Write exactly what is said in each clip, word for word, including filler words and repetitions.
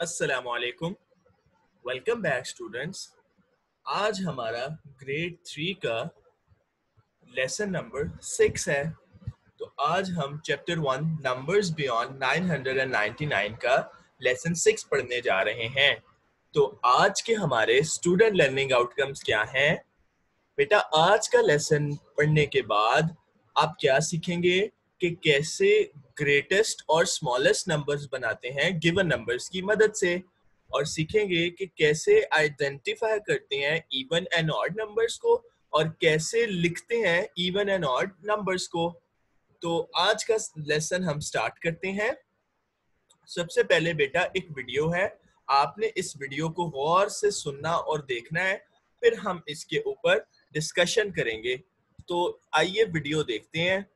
अस्सलामुअलैकुम, welcome back students. आज हमारा ग्रेड थ्री का लेसन नंबर सिक्स है। तो आज हम chapter one numbers beyond nine hundred ninety nine का लेसन सिक्स पढ़ने जा रहे हैं। तो आज के हमारे स्टूडेंट लर्निंग आउटकम्स क्या हैं? बेटा, आज का लेसन पढ़ने के बाद आप क्या सीखेंगे कि कैसे ग्रेटेस्ट और स्मॉलेस्ट नंबर्स बनाते हैं गिवन नंबर्स की मदद से, और सीखेंगे कि कैसे आइडेंटिफाई करते हैं इवन एंड ऑड नंबर्स को और कैसे लिखते हैं इवन एंड ऑड नंबर्स को। तो आज का लेसन हम स्टार्ट करते हैं। सबसे पहले बेटा एक वीडियो है, आपने इस वीडियो को गौर से सुनना और देखना है, फिर हम इसके ऊपर डिस्कशन करेंगे। तो आइए वीडियो देखते हैं।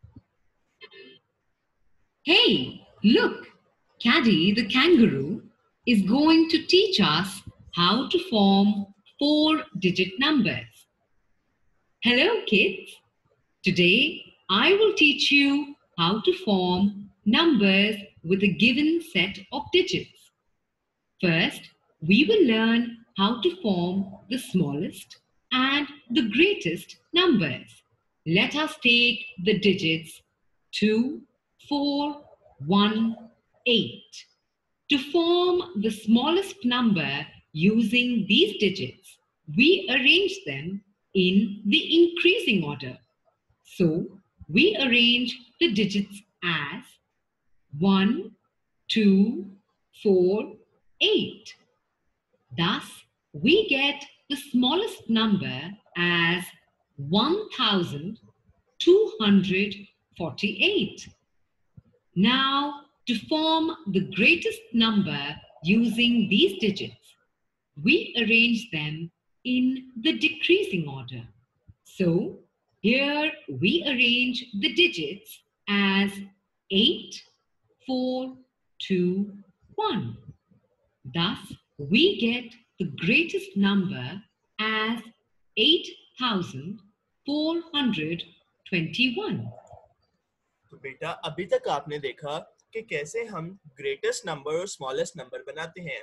Hey, look! Caddy the kangaroo is going to teach us how to form four-digit numbers. Hello, kids! Today, I will teach you how to form numbers with a given set of digits. First, we will learn how to form the smallest and the greatest numbers. Let us take the digits two, four, one, eight. To form the smallest number using these digits, we arrange them in the increasing order. So, we arrange the digits as one, two, four, eight. Thus, we get the smallest number as one thousand two hundred forty-eight. Now, to form the greatest number using these digits, we arrange them in the decreasing order. So, here we arrange the digits as eight, four, two, one. Thus, we get the greatest number as eight thousand four hundred twenty-one. तो बेटा अभी तक आपने देखा कि कैसे हम greatest number और स्मॉलेस्ट नंबर बनाते हैं।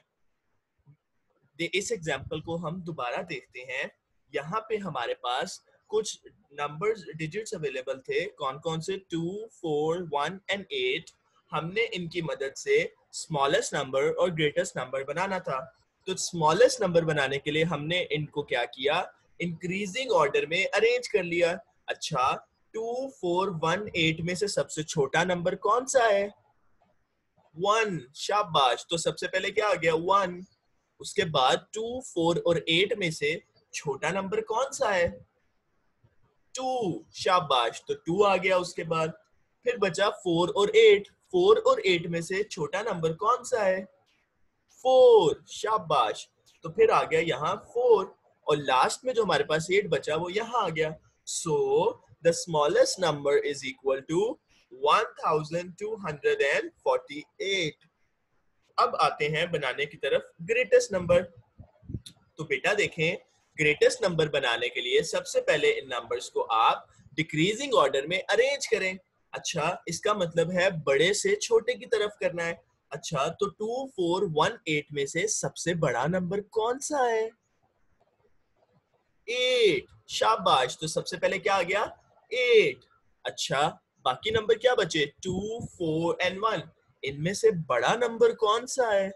इस एग्जाम्पल को हम दोबारा देखते हैं। यहाँ पे हमारे पास कुछ नंबर्स डिजिट्स अवेलेबल थे। कौन कौन से? Two, four, one and eight. हमने इनकी मदद से स्मॉलेस्ट नंबर और ग्रेटेस्ट नंबर बनाना था। तो स्मॉलेस्ट नंबर बनाने के लिए हमने इनको क्या किया? इंक्रीजिंग ऑर्डर में अरेंज कर लिया। अच्छा, टू, फोर, वन, एट में से सबसे छोटा नंबर कौन सा है? वन। शाबाश। तो सबसे पहले क्या आ गया? वन। उसके बाद टू, फोर और एट में से छोटा नंबर कौन सा है? टू। शाबाश। तो टू आ गया। उसके बाद फिर बचा फोर और एट। फोर और एट में से छोटा नंबर कौन सा है? फोर। शाबाश। तो फिर आ गया यहाँ फोर, और लास्ट में जो हमारे पास एट बचा वो यहाँ आ गया। So the smallest number is equal to one thousand two hundred forty eight. अब आते हैं बनाने की तरफ ग्रेटेस्ट नंबर। तो बेटा देखें, ग्रेटेस्ट नंबर बनाने के लिए सबसे पहले इन नंबर्स को आप डिक्रीजिंग ऑर्डर में अरेंज करें। अच्छा, इसका मतलब है बड़े से छोटे की तरफ करना है। अच्छा, तो टू, फोर, वन, एट में से सबसे बड़ा नंबर कौन सा है? एट। शाबाश। तो सबसे पहले क्या आ गया? एट। अच्छा, बाकी नंबर क्या बचे? Two, four and one. इनमें से बड़ा नंबर कौन सा है?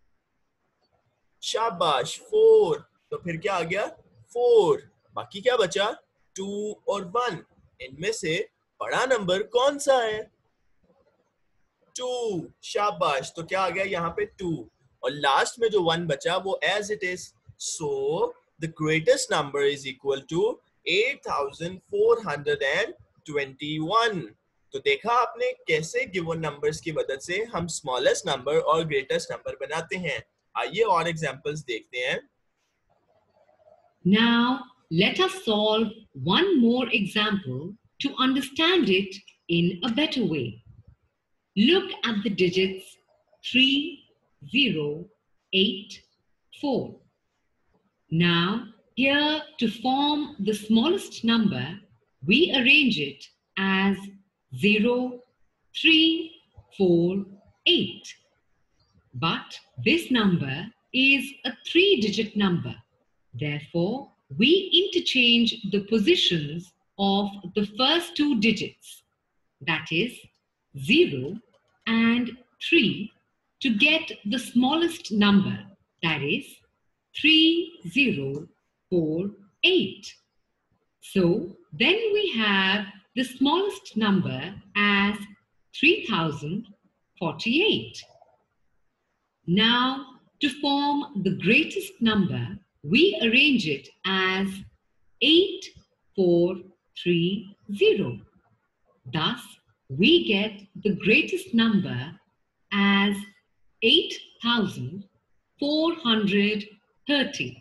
शाबाश, फोर। तो फिर क्या आ गया? फोर। बाकी क्या बचा? टू और वन। इनमें से बड़ा नंबर कौन सा है? टू। शाबाश। तो क्या आ गया यहाँ पे? टू। और लास्ट में जो वन बचा वो as it is. So the greatest number is equal to eight thousand four hundred twenty one. तो देखा आपने कैसे गिवन नंबर्स की मदद से हम स्मॉलेस्ट नंबर और ग्रेटेस्ट नंबर बनाते हैं। आइए और एग्जांपल्स देखते हैं। Now, let us solve one more example to understand it in a better way. Look at the digits three, zero, eight, four. Now, here to form the smallest number, we arrange it as zero, three, four, eight. But this number is a three-digit number. Therefore, we interchange the positions of the first two digits, that is zero and three, to get the smallest number, that is three zero four eight. So then we have the smallest number as three thousand forty-eight. Now, to form the greatest number, we arrange it as eight four three zero. Thus, we get the greatest number as eight thousand four hundred thirty.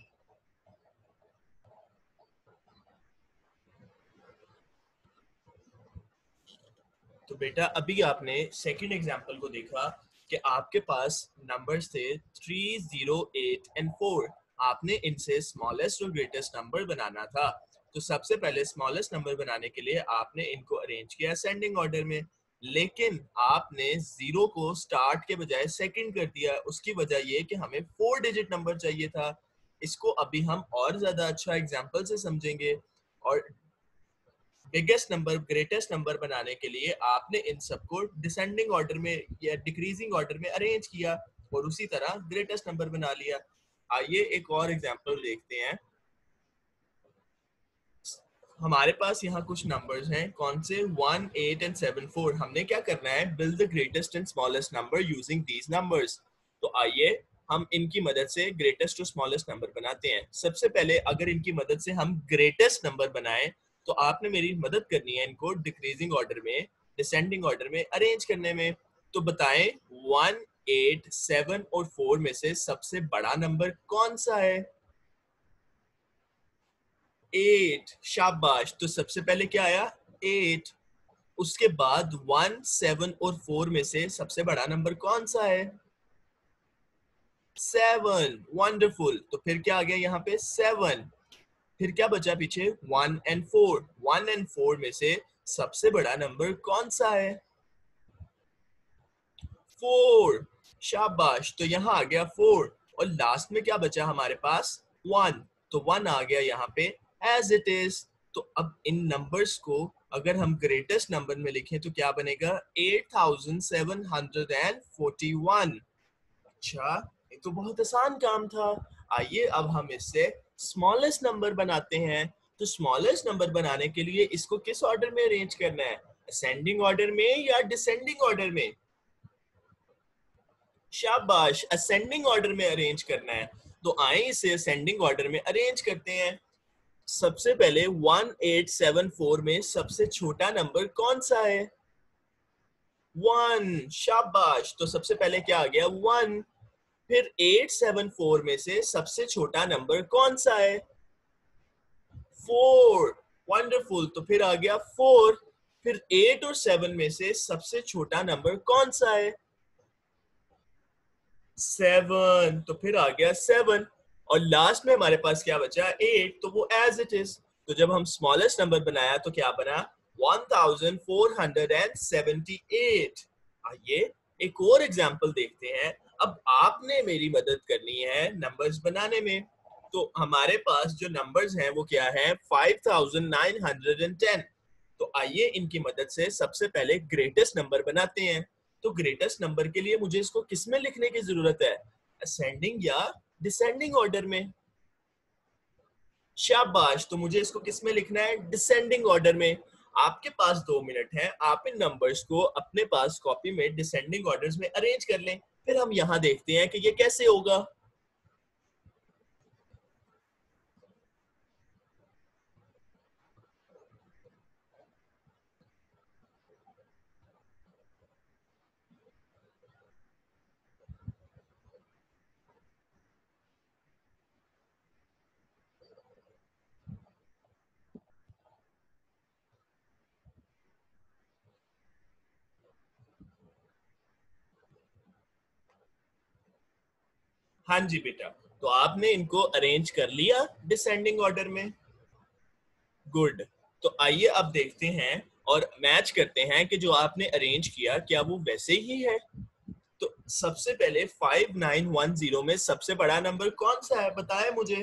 तो बेटा अभी आपने second example को देखा कि आपके पास numbers थे three, zero, eight and four. आपने इनसे स्मॉलेस्ट और ग्रेटेस्ट नंबर बनाना था। तो सबसे पहले स्मॉलेस्ट नंबर बनाने के लिए आपने इनको अरेंज किया असेंडिंग ऑर्डर में, लेकिन आपने जीरो को स्टार्ट के बजाय सेकंड कर दिया। उसकी वजह ये कि हमें फोर डिजिट नंबर चाहिए था। इसको अभी हम और ज्यादा अच्छा एग्जांपल से समझेंगे। और बिगेस्ट नंबर ग्रेटेस्ट नंबर बनाने के लिए आपने इन सबको डिसेंडिंग ऑर्डर में या डिक्रीजिंग ऑर्डर में अरेंज किया और उसी तरह ग्रेटेस्ट नंबर बना लिया। आइए एक और एग्जांपल देखते हैं। हमारे पास यहाँ कुछ नंबर्स हैं, कौन से, one, eight and seven, four. हमने क्या करना है, build the greatest and smallest number using these numbers. तो आइए हम इनकी मदद से ग्रेटेस्ट और स्मॉलेस्ट नंबर बनाते हैं। सबसे पहले अगर इनकी मदद से हम ग्रेटेस्ट नंबर बनाएं तो आपने मेरी मदद करनी है इनको डिक्रीजिंग ऑर्डर में, डिसेंडिंग ऑर्डर में अरेंज करने में। तो बताएं वन, एट, सेवन और फोर में से सबसे बड़ा नंबर कौन सा है? एट। शाबाश। तो सबसे पहले क्या आया? एट। उसके बाद वन, सेवन और फोर में से सबसे बड़ा नंबर कौन सा है? सेवन। वंडरफुल। तो फिर क्या आ गया यहाँ पे? सेवन। फिर क्या बचा पीछे? One and four. One and four में से सबसे बड़ा नंबर कौन सा है? फोर। शाबाश। तो यहाँ आ गया फोर और लास्ट में क्या बचा हमारे पास? वन। तो वन आ गया यहाँ पे एज इट इज। तो अब इन नंबर्स को अगर हम ग्रेटेस्ट नंबर में लिखें तो क्या बनेगा? Eight thousand seven hundred forty one. अच्छा, ये तो बहुत आसान काम था। आइए अब हम इससे स्मॉलेस्ट नंबर बनाते हैं। तो स्मॉलेस्ट नंबर बनाने के लिए इसको किस ऑर्डर में अरेंज करना है? असेंडिंग ऑर्डर में या डिसेंडिंग ऑर्डर में? शाबाश, असेंडिंग ऑर्डर में अरेंज करना है। तो आए इसे असेंडिंग ऑर्डर में अरेंज करते हैं। सबसे पहले वन एट सेवन फोर में सबसे छोटा नंबर कौन सा है? वन। शाबाश। तो सबसे पहले क्या आ गया? वन। फिर एट सेवन फोर में से सबसे छोटा नंबर कौन सा है? फोर। वंडरफुल। तो फिर आ गया फोर। फिर एट और सेवन में से सबसे छोटा नंबर कौन सा है? सेवन। तो फिर आ गया सेवन और लास्ट में हमारे पास क्या बचा? एट। तो वो एज इट इज। तो जब हम स्मॉलेस्ट नंबर बनाया तो क्या बना? One thousand four hundred seventy eight. आइए एक और एग्जांपल देखते हैं। अब आपने मेरी मदद करनी है नंबर्स बनाने में। तो हमारे पास जो नंबर्स हैं वो क्या है? Five thousand nine hundred ten. तो आइए इनकी मदद से सबसे पहले ग्रेटेस्ट नंबर बनाते हैं। तो ग्रेटेस्ट नंबर के लिए मुझे इसको किस में लिखने की जरूरत है? असेंडिंग या डिसेंडिंग ऑर्डर में? शाबाश। तो मुझे इसको किस में लिखना है? डिसेंडिंग ऑर्डर में। आपके पास दो मिनट है, आप इन नंबर्स को अपने पास कॉपी में डिसेंडिंग ऑर्डर्स में अरेंज कर लें। फिर हम यहाँ देखते हैं कि ये कैसे होगा। हाँ जी बेटा, तो आपने इनको अरेंज कर लिया डिसेंडिंग ऑर्डर में। गुड। तो आइए अब देखते हैं और मैच करते हैं कि जो आपने अरेंज किया क्या वो वैसे ही है। तो सबसे पहले फाइव नाइन वन जीरो में सबसे बड़ा नंबर कौन सा है, बताए मुझे।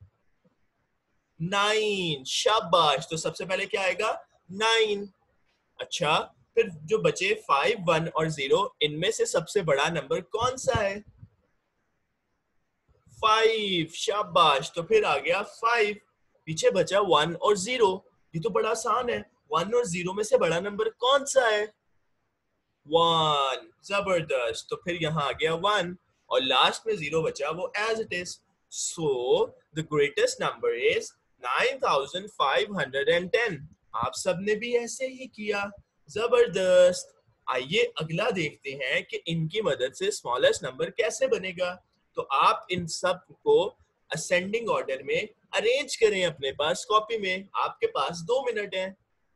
नाइन, शाबाश। तो सबसे पहले क्या आएगा, नाइन। अच्छा, फिर जो बचे फाइव वन और जीरो, इनमें से सबसे बड़ा नंबर कौन सा है, फाइव, शाबाश। तो फिर आ गया फाइव। पीछे बचा वन और जीरो, ये तो बड़ा आसान है। वन और जीरो में से बड़ा नंबर कौन सा है, वन, जबरदस्त। तो फिर यहाँ आ गया वन और लास्ट में जीरो बचा, वो as it is. So the greatest number is nine thousand five hundred ten. आप सबने भी ऐसे ही किया, जबरदस्त। आइए अगला देखते हैं कि इनकी मदद से स्मॉलेस्ट नंबर कैसे बनेगा। तो आप इन सब को असेंडिंग ऑर्डर में अरेंज करें अपने पास कॉपी में। आपके पास दो मिनट हैं।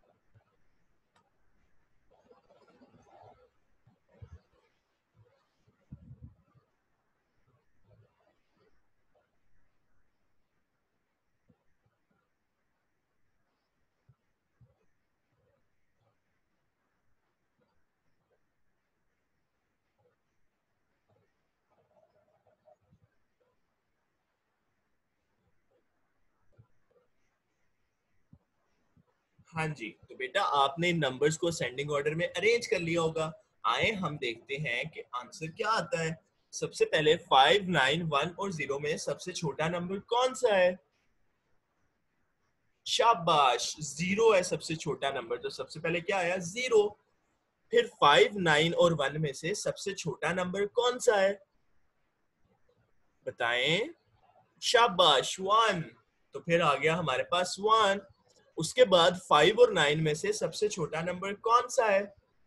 हाँ जी, तो बेटा आपने इन नंबर्स को असेंडिंग ऑर्डर में अरेंज कर लिया होगा। आए हम देखते हैं कि आंसर क्या आता है। सबसे पहले फाइव नाइन वन और जीरो में सबसे छोटा नंबर कौन सा है, शाबाश, जीरो है सबसे छोटा नंबर। तो सबसे पहले क्या आया, जीरो। फिर फाइव नाइन और वन में से सबसे छोटा नंबर कौन सा है, बताएं, शाबाश, वन। तो फिर आ गया हमारे पास वन। उसके बाद फाइव और नाइन में से सबसे छोटा नंबर कौन सा है,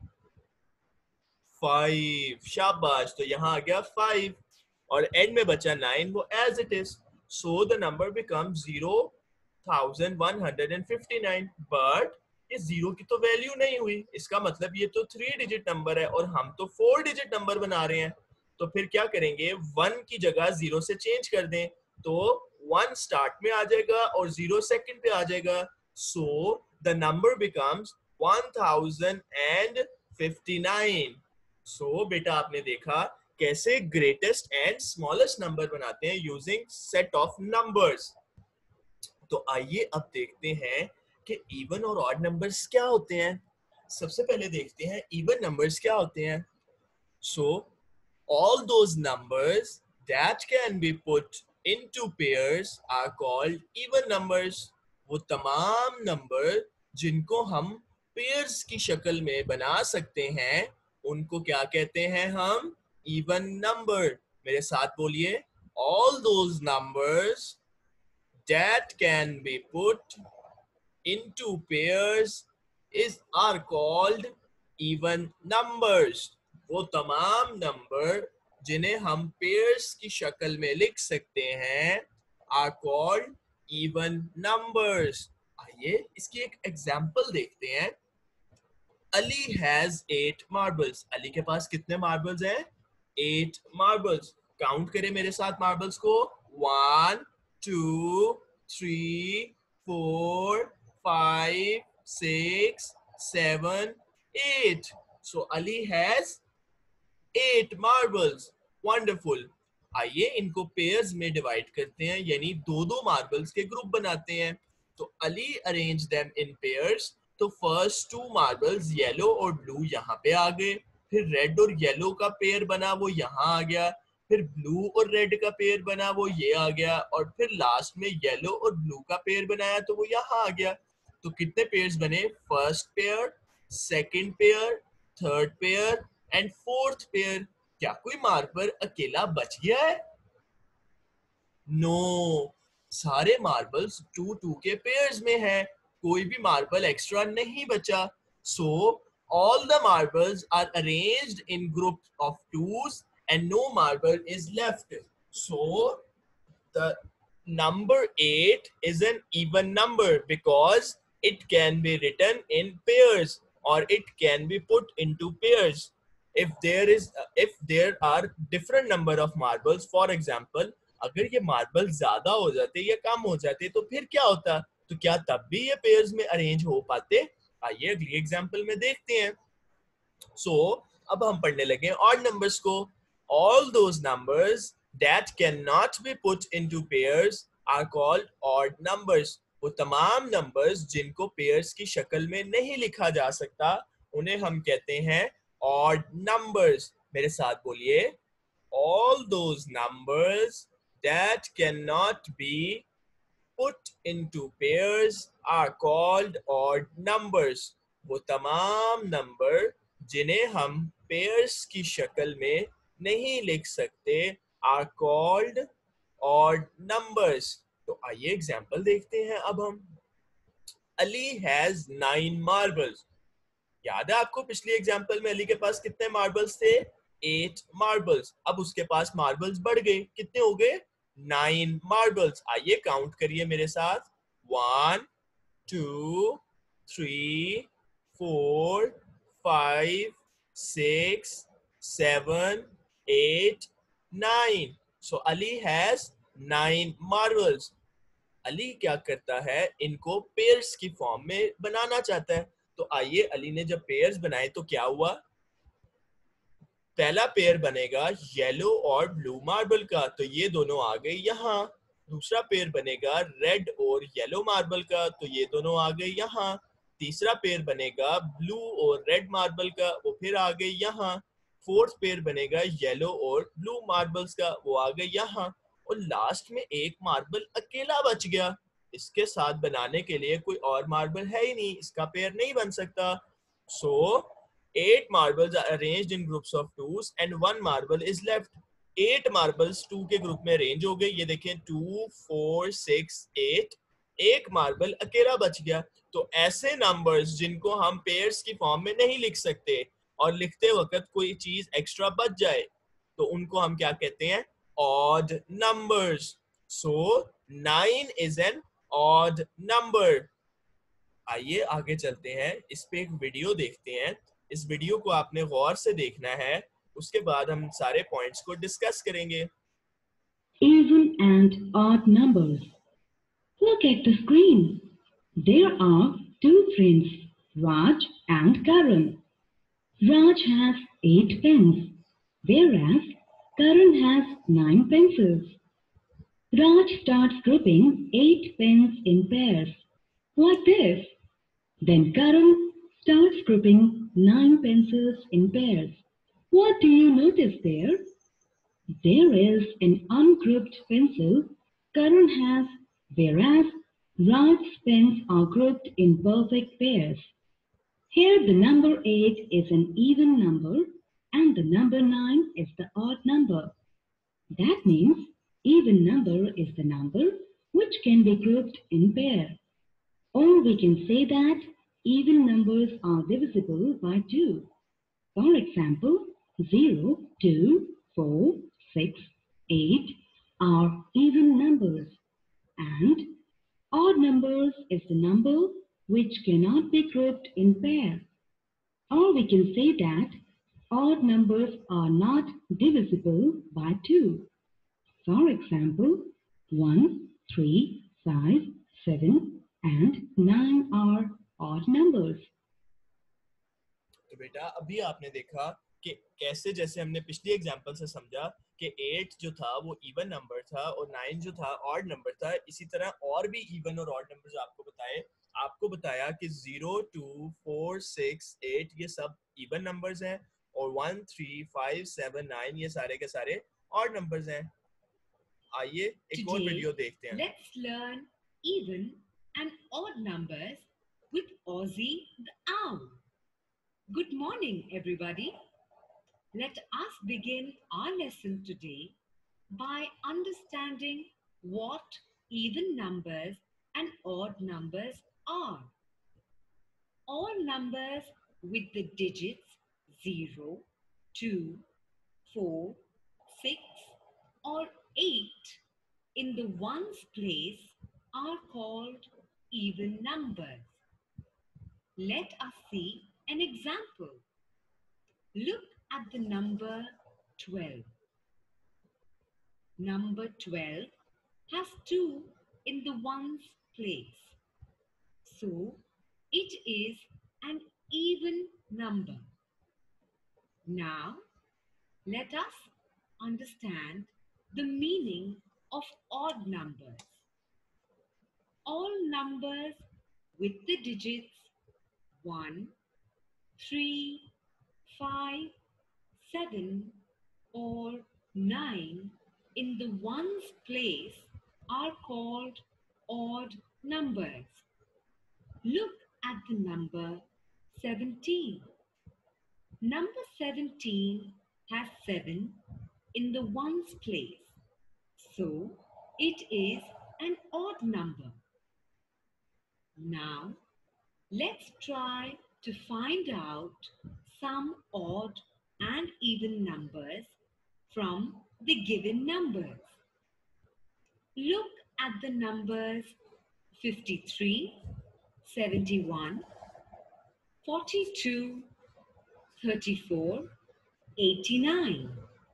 फाइव, शाबाश। तो यहाँ आ गया फाइव और एंड में बचा नाइन, वो as it is. So the number become zero thousand one hundred and fifty nine. But ये जीरो की तो वैल्यू नहीं हुई, इसका मतलब ये तो थ्री डिजिट नंबर है और हम तो फोर डिजिट नंबर बना रहे हैं। तो फिर क्या करेंगे, वन की जगह जीरो से चेंज कर दें, तो वन स्टार्ट में आ जाएगा और जीरो सेकंड पे आ जाएगा। So the number becomes one thousand and fifty nine. So बेटा आपने देखा कैसे ग्रेटेस्ट एंड स्मॉलेस्ट नंबर बनाते हैं यूजिंग सेट ऑफ नंबर्स। तो आइए अब देखते हैं कि इवन और ऑड नंबर्स क्या होते हैं। सबसे पहले देखते हैं इवन नंबर्स क्या होते हैं। सो all those numbers that can be put into pairs are called even numbers. वो तमाम नंबर जिनको हम पेयर्स की शक्ल में बना सकते हैं, उनको क्या कहते हैं हम, इवन नंबर। मेरे साथ बोलिए, all those numbers that can be put into pairs is are called even numbers. वो तमाम नंबर जिन्हें हम पेयर्स की शक्ल में लिख सकते हैं are called even numbers. आइए इसकी एक एग्जांपल देखते हैं। Ali has eight marbles. Ali के पास कितने मार्बल्स हैं, एट मार्बल्स। काउंट करें मेरे साथ मार्बल्स को, one two three four five six seven eight. So Ali has eight marbles, wonderful. आइए इनको पेयर्स में डिवाइड करते हैं, यानी दो दो मार्बल्स के ग्रुप बनाते हैं। तो Ali arrange them in pairs. तो फर्स्ट टू मार्बल्स येलो और ब्लू यहाँ पे आ गए, फिर रेड और येलो का पेयर बना, वो यहाँ आ गया, फिर ब्लू और रेड का पेयर बना, वो ये आ गया, और फिर लास्ट में येलो और ब्लू का पेयर बनाया तो वो यहाँ आ गया। तो कितने पेयर्स बने, first pair, second pair, third pair and fourth pair. क्या कोई मार्बल अकेला बच गया है, नो no. सारे मार्बल्स टू टू के पेयर्स में है, कोई भी मार्बल एक्स्ट्रा नहीं बचा। So all the marbles are arranged in group of twos and no marble is left. So the number eight is an even number because it can be written in pairs or it can be put into pairs. If there is if there are different number of marbles, for example अगर ये marble ज्यादा हो जाते या कम हो जाते तो फिर क्या होता, तो क्या तब भी ये पेयर्स में अरेंज हो पाते। आइए अगली एग्जांपल में देखते हैं। सो so, अब हम पढ़ने लगे ऑड नंबर्स को। All those numbers that cannot be put into pairs are called odd numbers. वो तमाम numbers जिनको pairs की शक्ल में नहीं लिखा जा सकता उन्हें हम कहते हैं odd numbers. मेरे साथ बोलिए, all those numbers that cannot be put into pairs are called odd numbers. वो तमाम number जिन्हें हम pairs की शक्ल में नहीं लिख सकते are called odd numbers. तो आइए एग्जाम्पल देखते हैं अब हम. Ali has nine marbles. याद है आपको पिछली एग्जाम्पल में अली के पास कितने मार्बल्स थे? Eight marbles. अब उसके पास मार्बल्स बढ़ गए, कितने हो गए? Nine marbles. आइए काउंट करिए मेरे साथ. One, two, three, four, five, six, seven, eight, nine. So Ali has nine marbles. Ali क्या करता है, इनको पेयर्स की फॉर्म में बनाना चाहता है. तो आइए, अली ने जब पेयर्स बनाए तो क्या हुआ? पहला पेयर बनेगा येलो और ब्लू मार्बल का, तो ये दोनों आ गए यहाँ. दूसरा पेयर बनेगा रेड और येलो मार्बल का, तो ये दोनों आ गए यहाँ. तीसरा पेयर बनेगा ब्लू और रेड मार्बल का, वो फिर आ गए यहाँ. फोर्थ पेयर बनेगा येलो और ब्लू मार्बल्स का, वो आ गए यहाँ. और लास्ट में एक मार्बल अकेला बच गया. इसके साथ बनाने के लिए कोई और मार्बल है ही नहीं, इसका पेयर नहीं बन सकता. So eight marbles are arranged in groups of twos and one marble is left. eight marbles two के ग्रुप में अरेंज हो गए. ये देखें, two, four, six, eight. एक मार्बल अकेला बच गया. तो ऐसे नंबर्स जिनको हम पेयर्स की फॉर्म में नहीं लिख सकते और लिखते वक्त कोई चीज एक्स्ट्रा बच जाए, तो उनको हम क्या कहते हैं? Odd numbers. So nine is an odd number. आइए आगे चलते हैं, इस पे एक वीडियो देखते हैं. इस वीडियो को आपने गौर से देखना है, उसके बाद हम सारे पॉइंट्स को डिस्कस करेंगे. Even and odd numbers. Look at the screen. There are two friends, Raj and Karan. Raj has eight pens, whereas Karan has nine pencils. Raj starts grouping eight pens in pairs, like this. Then Karan starts grouping nine pencils in pairs. What do you notice there? There is an ungrouped pencil Karan has, whereas Raj's pens are grouped in perfect pairs. Here the number eight is an even number and the number nine is the odd number. That means even number is the number which can be grouped in pair. Or we can say that even numbers are divisible by two. For example, zero, two, four, six, eight are even numbers, and odd numbers is the number which cannot be grouped in pair. Or we can say that odd numbers are not divisible by two. For example, one, three, five, seven, and nine are odd numbers. तो बेटा अभी आपने देखा कि कैसे, जैसे हमने पिछली एग्जांपल से समझा कि eight जो था वो इवन नंबर था और nine जो था ऑड नंबर था. इसी तरह और भी इवन और ऑड नंबर्स आपको बताए. आपको बताया कि zero, two, four, six, eight ये सब इवन नंबर्स हैं और one, three, five, seven, nine ये सारे के सारे ऑड नंबर्स हैं. आइए एक और वीडियो देखते हैं. Let's learn even and odd numbers with Ozzy the Owl. Good morning, everybody. Let us begin our lesson today by understanding what even numbers and odd numbers are. All numbers with the digits zero, two, four, six, or eight in the ones place are called even numbers. Let us see an example. Look at the number twelve. Number twelve has two in the ones place. So, it is an even number. Now, let us understand the meaning of odd numbers. All numbers with the digits one, three, five, seven, or nine in the ones place are called odd numbers. Look at the number seventeen. Number seventeen has seven in the ones place, so it is an odd number. Now, let's try to find out some odd and even numbers from the given numbers. Look at the numbers fifty-three, seventy-one, forty-two, thirty-four, eighty-nine.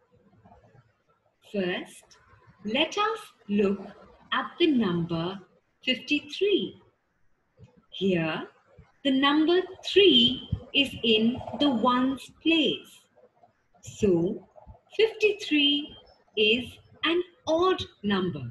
First, let us look at the number fifty-three. Here, the number three is in the ones place. So, fifty-three is an odd number.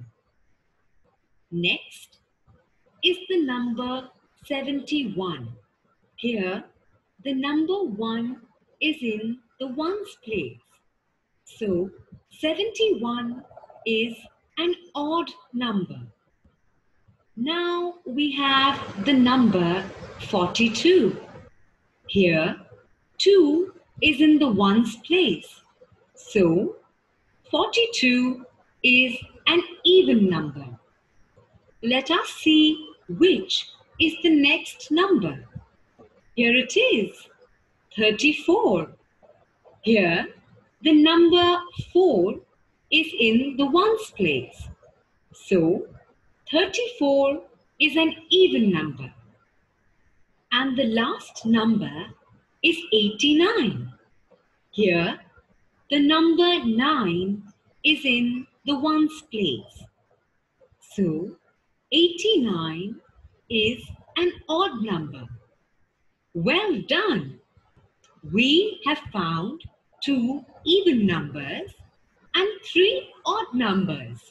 Next is the number seventy-one. Here, the number one is in the ones place. So, seventy-one is an odd number. Now we have the number forty-two. Here, two is in the ones place. So, forty-two is an even number. Let us see which is the next number. Here it is, thirty-four. Here, the number four is in the ones place. So, thirty-four is an even number. And the last number is eighty-nine. Here, the number nine is in the ones place. So, eighty-nine is an odd number. Well done! We have found two even numbers and three odd numbers.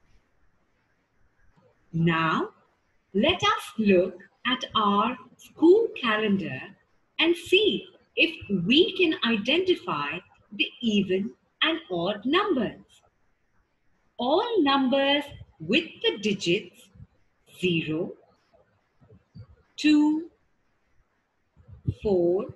Now, let us look at our school calendar and see if we can identify the even and odd numbers. All numbers with the digits zero, two, four,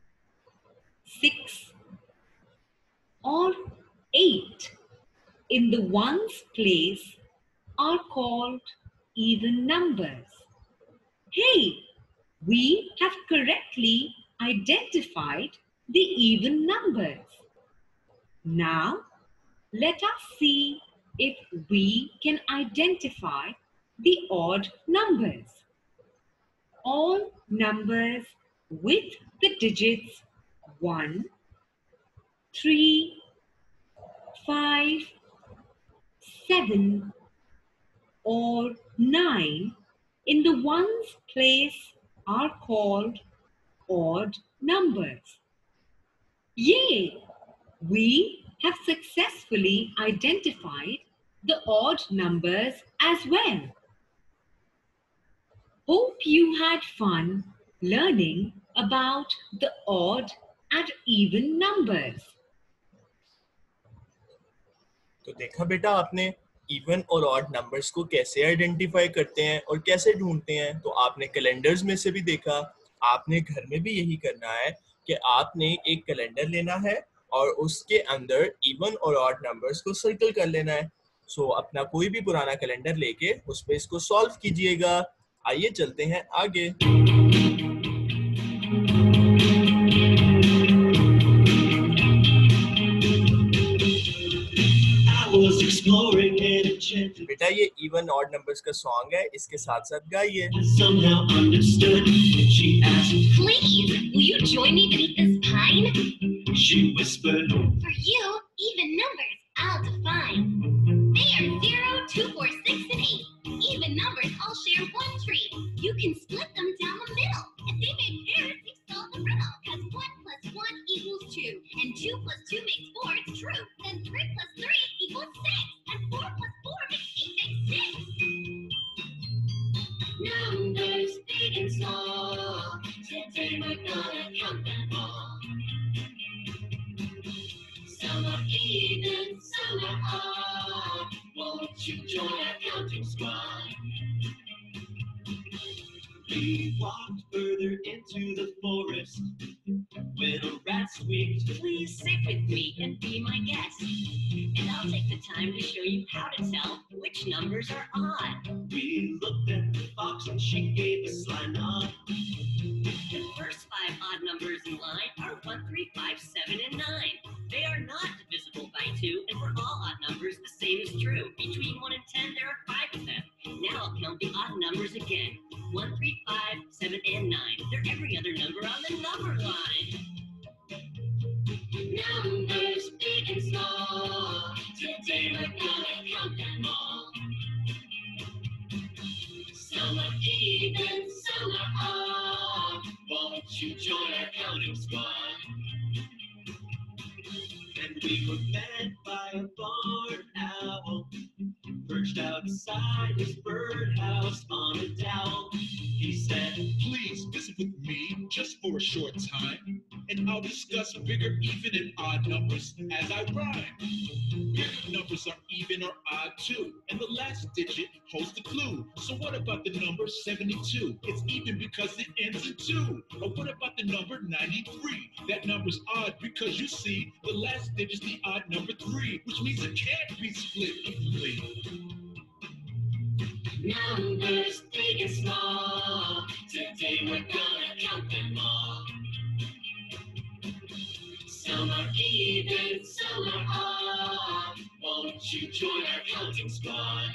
six, or eight in the ones place are called even numbers. Hey, we have correctly identified the even numbers. Now, let us see if we can identify the odd numbers. All numbers with the digits one, three, five, seven, or nine in the ones place are called odd numbers. Yay! We have successfully identified the odd numbers as well. Hope you had fun learning about the odd and even numbers. तो देखा बेटा आपने even और odd numbers को कैसे identify करते हैं और कैसे ढूंढते हैं. तो आपने कैलेंडर्स में से भी देखा. आपने घर में भी यही करना है कि आपने एक कैलेंडर लेना है और उसके अंदर इवन और ऑड नंबर्स को सर्कल कर लेना है. सो so, अपना कोई भी पुराना कैलेंडर लेके उस पे इसको सॉल्व कीजिएगा. आइए चलते हैं आगे. बेटा ये इवन ऑड नंबर्स का सॉन्ग है, इसके साथ साथ गाइए. Please, will you join me beneath this pine? She whispered. For you, even numbers I'll define. They are zero, two, four, six, and eight. Even numbers all share one tree. You can split them down the middle. If they make pairs, you've solved the riddle. Cause one plus one equals two, and two plus two makes four. It's true. then three plus three equals six. And four plus four makes eight makes six. Numbers big and small. Today we're gonna count them all. Some are even, some are odd. Won't you join our counting squad? We walked further into the forest when a rat squeaked. Please sit with me and be my guest. And I'll take the time to show you how to tell which numbers are odd. We looked at the fox and she gave a sly nod. The first five odd numbers in line are one, three, five, seven, and nine. They are not divisible by two, and for all odd numbers, the same is true. Between one and ten, there are five of them. Now I'll count the odd numbers again. one, three, five, seven, and nine. They're every other number on the number line. Numbers big and small. Today we're gonna count them all. Some are even, some are odd. Won't you join our counting squad? And we were met by a barn owl, perched outside his birdhouse on a dowel. He said, please visit with me just for a short time, and I'll discuss bigger, even, and odd numbers as I rhyme. Bigger numbers are even or odd too, and the last digit holds the clue. So what about the number seventy-two? It's even because it ends in two. Or what about the number ninety-three? That number's odd because you see, the last digit's the odd number three, which means it can't be split evenly. numbers big and small. Today we're gonna count them all. Some are even, some are odd. Won't you join our counting squad?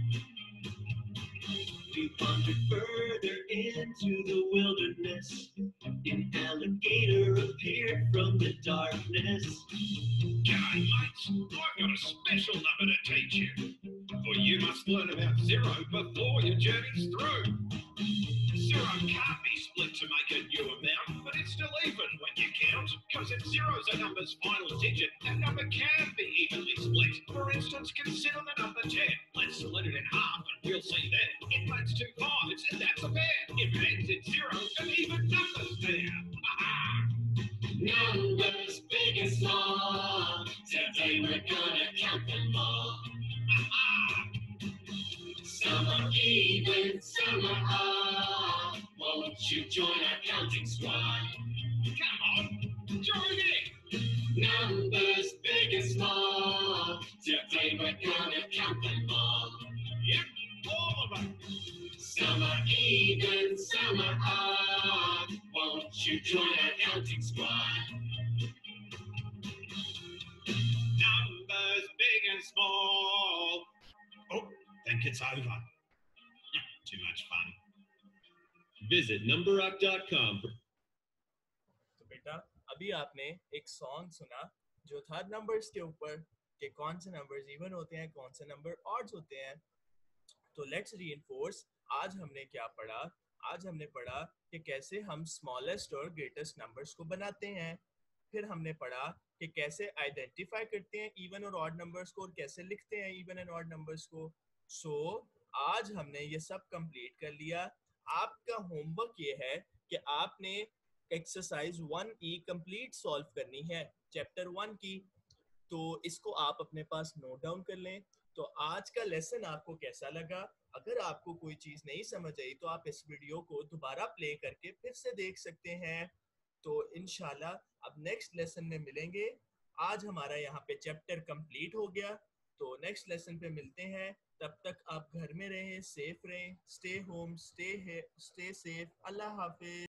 We wandered further into the wilderness. An alligator appeared from the darkness. G'day, mates. I've got a special number to teach you. For you must learn about zero before your journey's through. Zero can't be split to make a new amount, but it's still even when you count. Because if zero's a number's final digit, that number can be evenly split. For instance, consider the number ten. Let's split it in half and we'll see then. It makes two fives and that's a pair. If it ends in zero, an even number's there. Aha! Numbers big and small. Today we're gonna count them all. Aha! Some are even, some are odd. Won't you join our counting squad? Come on, join in. Numbers big and small. Today we're gonna count them all. Yep, all of them. Some are even, some are odd. Won't you join our counting squad? Numbers big and small. Oh, think it's over. Too much fun. Visit number rock dot com for तो बेटा अभी आपने एक song सुना जो था numbers के ऊपर कि कौन से नंबर्स इवन होते हैं, कौन से नंबर ऑड्स होते हैं. तो लेट्स रीइंफोर्स. आज हमने क्या पढ़ा? आज हमने पढ़ा कि कैसे हम स्मॉलेस्ट और ग्रेटेस्ट नंबर्स को बनाते हैं. फिर हमने पढ़ा कि कैसे आइडेंटिफाई करते हैं इवन और ऑड नंबर्स को और कैसे लिखते हैं इवन एंड ऑड नंबर्स को. सो so, आज हमने ये सब कंप्लीट कर लिया. आपका होमवर्क ये है कि आपने exercise one E complete solve करनी है चैप्टर वन की. तो इसको आप अपने पास नोट डाउन कर लें. तो आज का लेसन आपको कैसा लगा? अगर आपको कोई चीज नहीं समझ आई तो आप इस वीडियो को दोबारा प्ले करके फिर से देख सकते हैं. तो इंशाल्लाह अब नेक्स्ट लेसन में मिलेंगे. आज हमारा यहाँ पे चैप्टर कंप्लीट हो गया. तो नेक्स्ट लेसन पे मिलते हैं. तब तक आप घर में रहें, सेफ रहें. Stay home, stay stay safe. अल्लाह हाफिज.